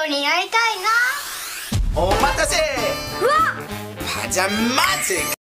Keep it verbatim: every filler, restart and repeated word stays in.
オになりたいな。 お待たせ。 うわパジャマジック。